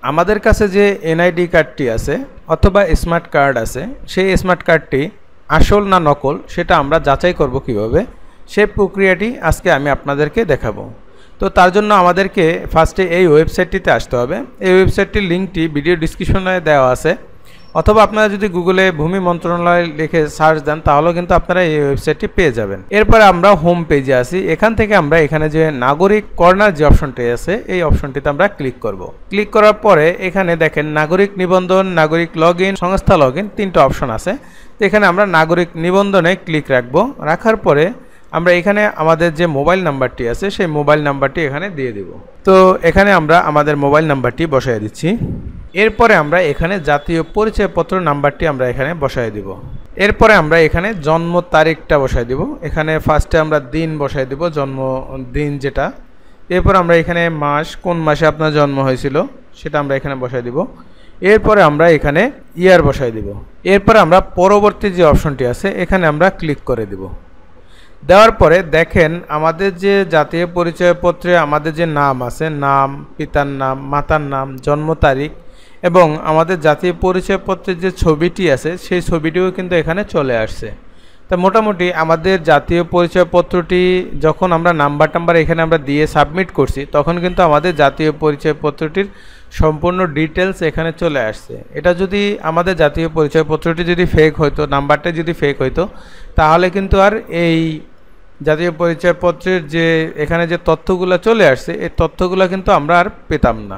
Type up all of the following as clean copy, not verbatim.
আমাদের কাছে যে এনআইডি কার্ডটি আছে অথবা স্মার্ট কার্ড আছে, সেই স্মার্ট কার্ডটি আসল না নকল সেটা আমরা যাচাই করব কিভাবে, সেই প্রক্রিয়াটি আজকে আমি আপনাদেরকে দেখাবো। তো তার জন্য আমাদেরকে ফার্স্টে এই ওয়েবসাইটটিতে আসতে হবে। এই ওয়েবসাইটটির লিঙ্কটি ভিডিও ডিসক্রিপশনে দেওয়া আছে, অথবা আপনারা যদি গুগলে ভূমি মন্ত্রণালয় লিখে সার্চ দেন তাহলেও কিন্তু আপনারা এই ওয়েবসাইটটি পেয়ে যাবেন। এরপরে আমরা হোম পেজে আসি। এখান থেকে আমরা এখানে যে নাগরিক কর্নার যে অপশনটি আছে এই অপশনটিতে আমরা ক্লিক করব। ক্লিক করার পরে এখানে দেখেন নাগরিক নিবন্ধন, নাগরিক লগ ইন, সংস্থা লগ ইন, তিনটা অপশন আছে। তো এখানে আমরা নাগরিক নিবন্ধনে ক্লিক রাখবো। রাখার পরে আমরা এখানে আমাদের যে মোবাইল নাম্বারটি আছে সেই মোবাইল নাম্বারটি এখানে দিয়ে দিব। তো এখানে আমরা আমাদের মোবাইল নাম্বারটি বসায় দিচ্ছি। এরপরে আমরা এখানে জাতীয় পরিচয়পত্র নাম্বারটি আমরা এখানে বসায় দিব। এরপরে আমরা এখানে জন্ম তারিখটা বসায় দিব। এখানে ফার্স্টে আমরা দিন বসায় দিব, জন্ম দিন যেটা। এরপর আমরা এখানে মাস, কোন মাসে আপনার জন্ম হয়েছিল সেটা আমরা এখানে বসায় দিব। এরপরে আমরা এখানে ইয়ার বসায় দিব। এরপরে আমরা পরবর্তী যে অপশনটি আছে এখানে আমরা ক্লিক করে দিব। দেওয়ার পরে দেখেন আমাদের যে জাতীয় পরিচয়পত্রে আমাদের যে নাম আছে, নাম, পিতার নাম, মাতার নাম, জন্ম তারিখ এবং আমাদের জাতীয় পরিচয়পত্রের যে ছবিটি আছে সেই ছবিটিও কিন্তু এখানে চলে আসছে। তা মোটামুটি আমাদের জাতীয় পরিচয়পত্রটি যখন আমরা নাম্বার এখানে আমরা দিয়ে সাবমিট করছি তখন কিন্তু আমাদের জাতীয় পরিচয়পত্রটির সম্পূর্ণ ডিটেলস এখানে চলে আসছে। এটা যদি আমাদের জাতীয় পরিচয়পত্রটি যদি ফেক হইতো, নাম্বারটা যদি ফেক হইতো, তাহলে কিন্তু আর এই জাতীয় পরিচয়পত্রের যে এখানে যে তথ্যগুলো চলে আসছে এই তথ্যগুলো কিন্তু আমরা আর পেতাম না।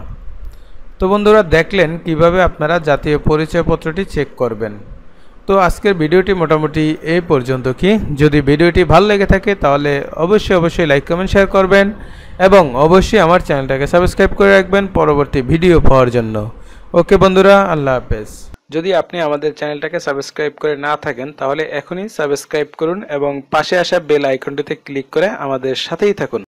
তো বন্ধুরা দেখলেন কিভাবে আপনারা জাতীয় পরিচয়পত্রটি চেক করবেন। তো আজকের ভিডিওটি মোটামুটি এই পর্যন্ত। কি যদি ভিডিওটি ভালো লেগে থাকে তাহলে অবশ্যই লাইক, কমেন্ট, শেয়ার করবেন এবং অবশ্যই আমার চ্যানেলটাকে সাবস্ক্রাইব করে রাখবেন পরবর্তী ভিডিও পাওয়ার জন্য। ওকে বন্ধুরা, আল্লাহ হাফেজ। যদি আপনি আমাদের চ্যানেলটাকে সাবস্ক্রাইব করে না থাকেন তাহলে এখনই সাবস্ক্রাইব করুন এবং পাশে আসা বেল আইকনটিতে ক্লিক করে আমাদের সাথেই থাকুন।